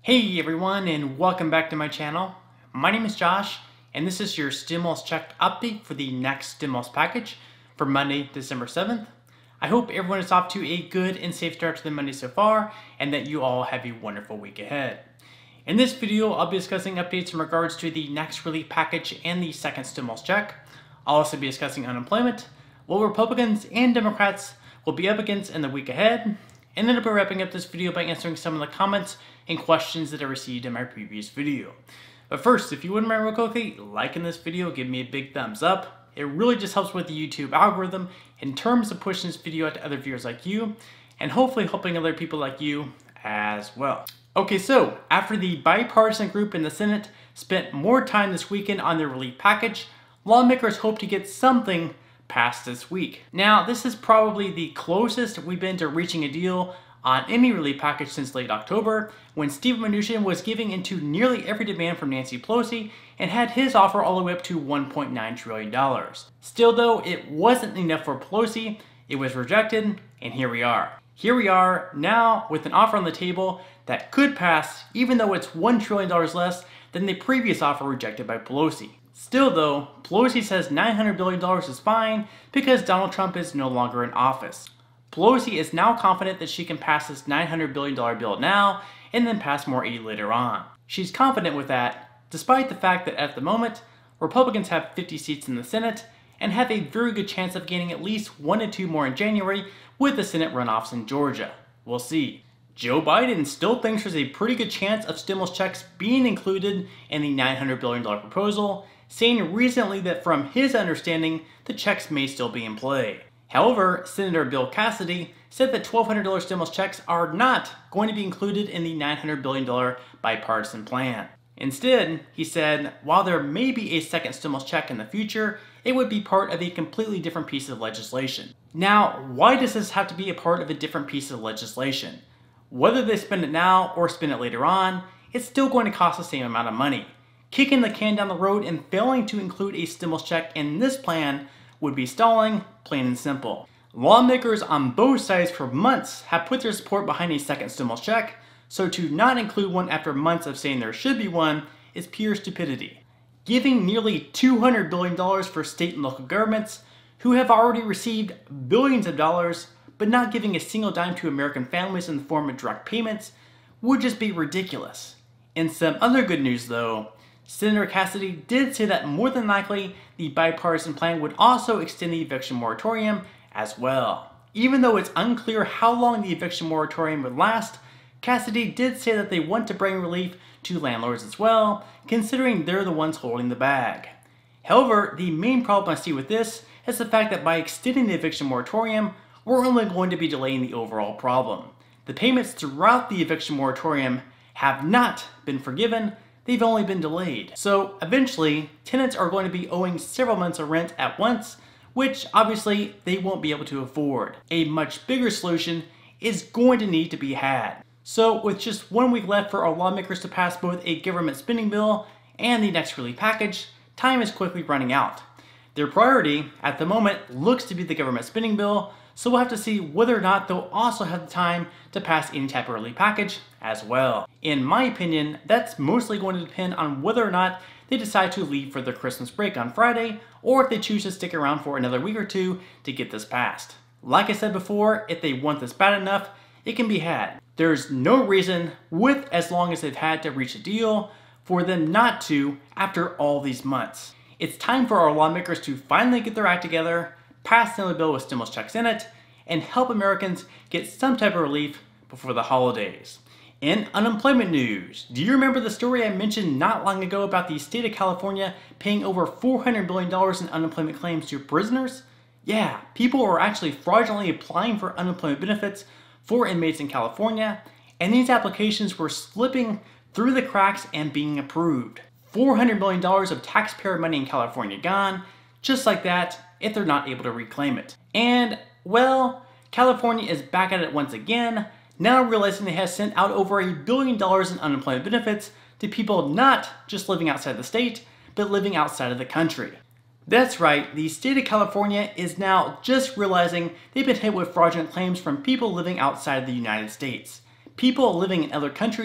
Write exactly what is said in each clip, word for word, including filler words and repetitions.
Hey everyone, and welcome back to my channel. My name is Josh, and this is your stimulus check update for the next stimulus package for Monday, December seventh. I hope everyone is off to a good and safe start to the Monday so far, and that you all have a wonderful week ahead. In this video, I'll be discussing updates in regards to the next relief package and the second stimulus check. I'll also be discussing unemployment, what Republicans and Democrats will be up against in the week ahead, and then I'll be wrapping up this video by answering some of the comments and questions that I received in my previous video. But first, if you wouldn't mind real quickly liking this video, give me a big thumbs up. It really just helps with the YouTube algorithm in terms of pushing this video out to other viewers like you, and hopefully helping other people like you as well. Okay, so after the bipartisan group in the Senate spent more time this weekend on their relief package, lawmakers hope to get something passed this week. Now, this is probably the closest we've been to reaching a deal on any relief package since late October, when Steve Mnuchin was giving into nearly every demand from Nancy Pelosi and had his offer all the way up to one point nine trillion dollars. Still though, it wasn't enough for Pelosi, it was rejected, and here we are. Here we are now with an offer on the table that could pass, even though it's one trillion dollars less than the previous offer rejected by Pelosi. Still though, Pelosi says nine hundred billion dollars is fine because Donald Trump is no longer in office. Pelosi is now confident that she can pass this nine hundred billion dollars bill now and then pass more aid later on. She's confident with that, despite the fact that at the moment, Republicans have fifty seats in the Senate and have a very good chance of gaining at least one to two more in January with the Senate runoffs in Georgia. We'll see. Joe Biden still thinks there's a pretty good chance of stimulus checks being included in the nine hundred billion dollars proposal, saying recently that from his understanding, the checks may still be in play. However, Senator Bill Cassidy said that twelve hundred dollar stimulus checks are not going to be included in the nine hundred billion dollars bipartisan plan. Instead, he said, while there may be a second stimulus check in the future, it would be part of a completely different piece of legislation. Now, why does this have to be a part of a different piece of legislation? Whether they spend it now or spend it later on, it's still going to cost the same amount of money. Kicking the can down the road and failing to include a stimulus check in this plan would be stalling, plain and simple. Lawmakers on both sides for months have put their support behind a second stimulus check, so to not include one after months of saying there should be one is pure stupidity. Giving nearly two hundred billion dollars for state and local governments, who have already received billions of dollars, but not giving a single dime to American families in the form of direct payments, would just be ridiculous. In some other good news though, Senator Cassidy did say that more than likely the bipartisan plan would also extend the eviction moratorium as well. Even though it's unclear how long the eviction moratorium would last, Cassidy did say that they want to bring relief to landlords as well, considering they're the ones holding the bag. However, the main problem I see with this is the fact that by extending the eviction moratorium, we're only going to be delaying the overall problem. The payments throughout the eviction moratorium have not been forgiven, they've only been delayed. So eventually, tenants are going to be owing several months of rent at once, which obviously they won't be able to afford. A much bigger solution is going to need to be had. So with just one week left for our lawmakers to pass both a government spending bill and the next relief package, time is quickly running out. Their priority at the moment looks to be the government spending bill, so we'll have to see whether or not they'll also have the time to pass any type of relief package as well. In my opinion, that's mostly going to depend on whether or not they decide to leave for their Christmas break on Friday, or if they choose to stick around for another week or two to get this passed. Like I said before, if they want this bad enough, it can be had. There's no reason, with as long as they've had to reach a deal, for them not to after all these months. It's time for our lawmakers to finally get their act together, pass another bill with stimulus checks in it, and help Americans get some type of relief before the holidays. In unemployment news, do you remember the story I mentioned not long ago about the state of California paying over four hundred billion dollars in unemployment claims to prisoners? Yeah, people are actually fraudulently applying for unemployment benefits for inmates in California, and these applications were slipping through the cracks and being approved. four hundred billion dollars of taxpayer money in California gone, just like that, if they're not able to reclaim it. And, well, California is back at it once again, now realizing they have sent out over a billion dollars in unemployment benefits to people not just living outside the state, but living outside of the country. That's right, the state of California is now just realizing they've been hit with fraudulent claims from people living outside of the United States. People living in other countries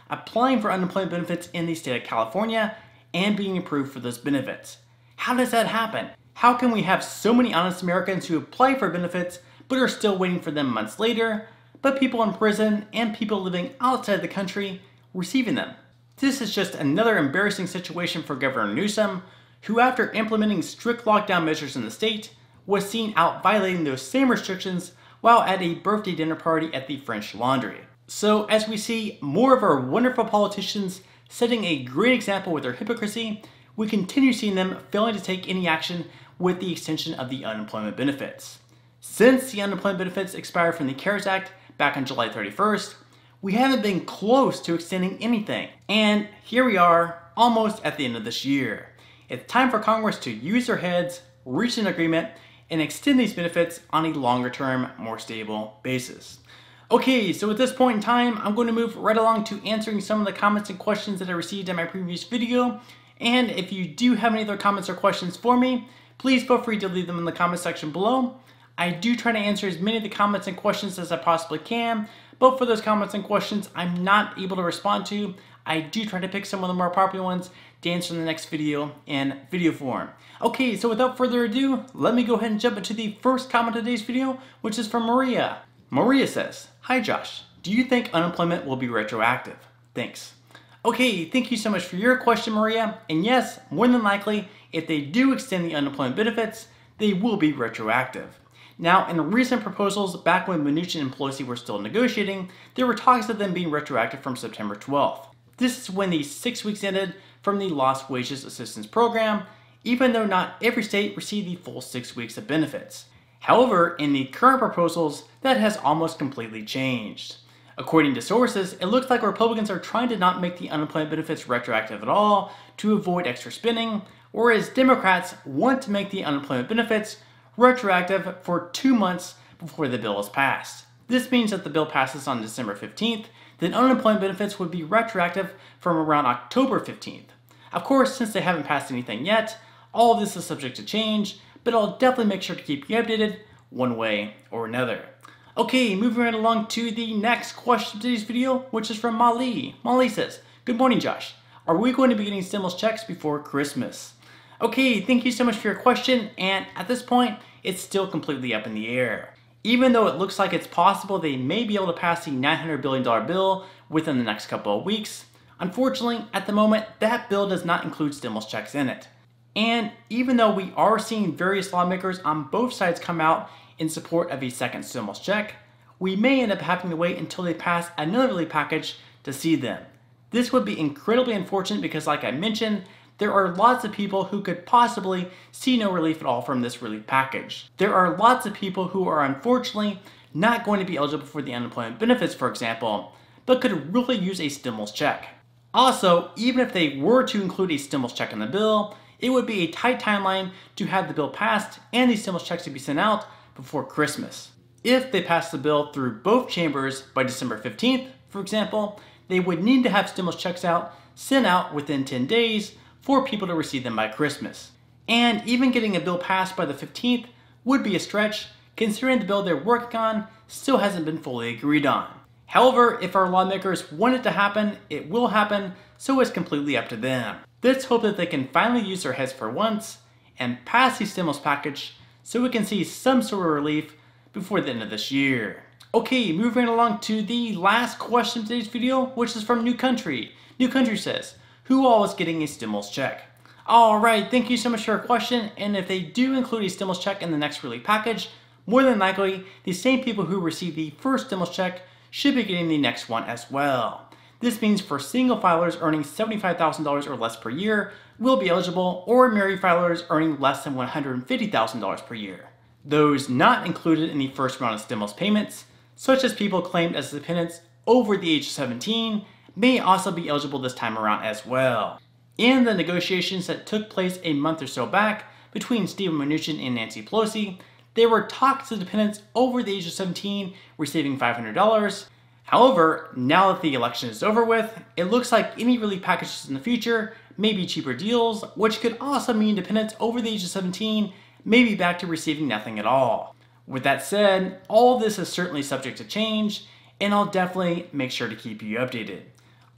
applying for unemployment benefits in the state of California and being approved for those benefits. How does that happen? How can we have so many honest Americans who apply for benefits but are still waiting for them months later, but people in prison and people living outside the country receiving them? This is just another embarrassing situation for Governor Newsom, who after implementing strict lockdown measures in the state, was seen out violating those same restrictions while at a birthday dinner party at the French Laundry. So as we see more of our wonderful politicians setting a great example with their hypocrisy, we continue seeing them failing to take any action with the extension of the unemployment benefits. Since the unemployment benefits expired from the CARES Act back on July thirty-first, we haven't been close to extending anything. And here we are, almost at the end of this year. It's time for Congress to use their heads, reach an agreement, and extend these benefits on a longer term, more stable basis. Okay, so at this point in time, I'm going to move right along to answering some of the comments and questions that I received in my previous video. And if you do have any other comments or questions for me, please feel free to leave them in the comment section below. I do try to answer as many of the comments and questions as I possibly can, but for those comments and questions I'm not able to respond to, I do try to pick some of the more popular ones to answer in the next video in video form. Okay, so without further ado, let me go ahead and jump into the first comment of today's video, which is from Maria. Maria says, "Hi Josh, do you think unemployment will be retroactive? Thanks." Okay, thank you so much for your question, Maria. And yes, more than likely, if they do extend the unemployment benefits, they will be retroactive. Now, in recent proposals, back when Mnuchin and Pelosi were still negotiating, there were talks of them being retroactive from September twelfth. This is when the six weeks ended from the Lost Wages Assistance Program, even though not every state received the full six weeks of benefits. However, in the current proposals, that has almost completely changed. According to sources, it looks like Republicans are trying to not make the unemployment benefits retroactive at all to avoid extra spending, whereas Democrats want to make the unemployment benefits retroactive for two months before the bill is passed. This means that the bill passes on December fifteenth, then unemployment benefits would be retroactive from around October fifteenth. Of course, since they haven't passed anything yet, all of this is subject to change, but I'll definitely make sure to keep you updated one way or another. Okay, moving right along to the next question of today's video, which is from Mali. Mali says, "Good morning, Josh. Are we going to be getting stimulus checks before Christmas?" Okay, thank you so much for your question, and at this point, it's still completely up in the air. Even though it looks like it's possible they may be able to pass the nine hundred billion dollar bill within the next couple of weeks, unfortunately, at the moment, that bill does not include stimulus checks in it. And even though we are seeing various lawmakers on both sides come out in support of a second stimulus check, we may end up having to wait until they pass another relief package to see them. This would be incredibly unfortunate because, like I mentioned, there are lots of people who could possibly see no relief at all from this relief package. There are lots of people who are unfortunately not going to be eligible for the unemployment benefits, for example, but could really use a stimulus check. Also, even if they were to include a stimulus check in the bill, it would be a tight timeline to have the bill passed and these stimulus checks to be sent out before Christmas. If they pass the bill through both chambers by December fifteenth, for example, they would need to have stimulus checks out sent out within ten days for people to receive them by Christmas. And even getting a bill passed by the fifteenth would be a stretch, considering the bill they're working on still hasn't been fully agreed on. However, if our lawmakers want it to happen, it will happen, so it's completely up to them. Let's hope that they can finally use their heads for once and pass the stimulus package so we can see some sort of relief before the end of this year. Okay, moving along to the last question of today's video, which is from New Country. New Country says, "Who all is getting a stimulus check?" Alright, thank you so much for your question, and if they do include a stimulus check in the next relief package, more than likely, the same people who received the first stimulus check should be getting the next one as well. This means for single filers earning seventy-five thousand dollars or less per year will be eligible, or married filers earning less than one hundred fifty thousand dollars per year. Those not included in the first round of stimulus payments, such as people claimed as dependents over the age of seventeen, may also be eligible this time around as well. In the negotiations that took place a month or so back between Steven Mnuchin and Nancy Pelosi, there were talks of dependents over the age of seventeen receiving five hundred dollars. However, now that the election is over with, it looks like any relief packages in the future may be cheaper deals, which could also mean dependents over the age of seventeen may be back to receiving nothing at all. With that said, all of this is certainly subject to change, and I'll definitely make sure to keep you updated.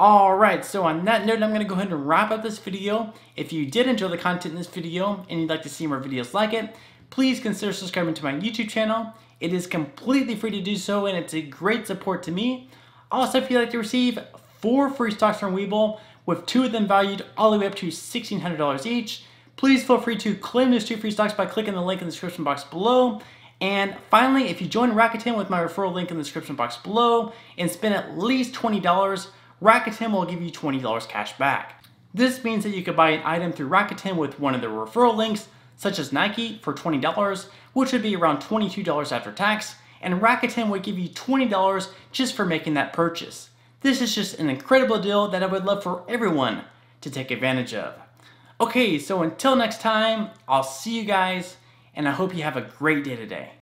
Alright, so on that note, I'm going to go ahead and wrap up this video. If you did enjoy the content in this video and you'd like to see more videos like it, please consider subscribing to my YouTube channel. It is completely free to do so and it's a great support to me. Also, if you'd like to receive four free stocks from Webull, with two of them valued all the way up to sixteen hundred dollars each, please feel free to claim those two free stocks by clicking the link in the description box below. And finally, if you join Rakuten with my referral link in the description box below and spend at least twenty dollars, Rakuten will give you twenty dollars cash back. This means that you could buy an item through Rakuten with one of the referral links, such as Nike for twenty dollars, which would be around twenty-two dollars after tax, and Rakuten would give you twenty dollars just for making that purchase. This is just an incredible deal that I would love for everyone to take advantage of. Okay, so until next time, I'll see you guys, and I hope you have a great day today.